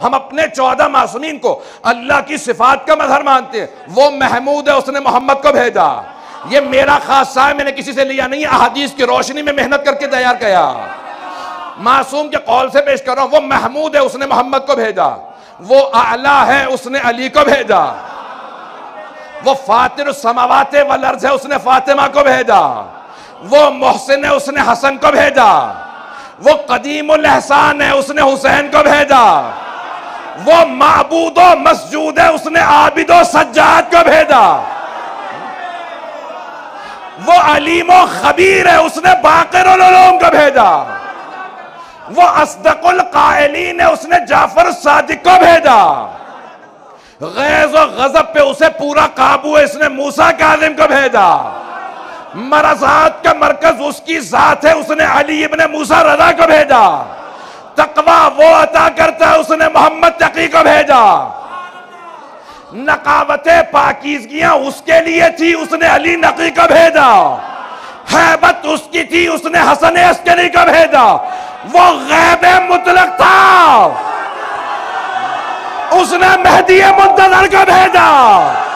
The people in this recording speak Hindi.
हम अपने 14 मासूमीन को अल्लाह की सिफात का मजहर मानते हैं। वो महमूद है, उसने मोहम्मद को भेजा। ये मेरा खासा है, मैंने किसी से लिया नहीं है, अहादीस की रोशनी में मेहनत करके तैयार किया। मासूम के कौल से पेश कर रहा हूं। वो महमूद है, उसने मोहम्मद को भेजा। वो आला है, उसने अली को भेजा। वो फातिर समावाते वल अर्ज़ है, उसने फातिमा को भेजा। वो मोहसिन है, उसने हसन को भेजा। वो कदीमुल एहसान है, उसने हुसैन को भेजा। वो माबूदो मसजूद है, उसने आबिदो सज्जाद को भेजा। वो अलीमो खबीर है, उसने बाक़िरुल उलूम को भेजा। वो अस्दकुल कायलीन है, उसने जाफर सादिक को भेजा। गैज़ और गज़ब पे उसे पूरा काबू है, इसने मूसा काज़िम को भेजा। मरज़ात का मरकज उसकी जात है, उसने अली इब्ने मूसा रज़ा को भेजा। तकवा वो अता करता है, उसने मोहम्मद तकी को भेजा। नकावते पाकीज़गियां उसके लिए थी, उसने अली नकी को भेजा। हैबत उसकी थी, उसने हसन अस्करी को भेजा। वो गैब मुतलक था, उसने मेहदी मुंतज़र को भेजा।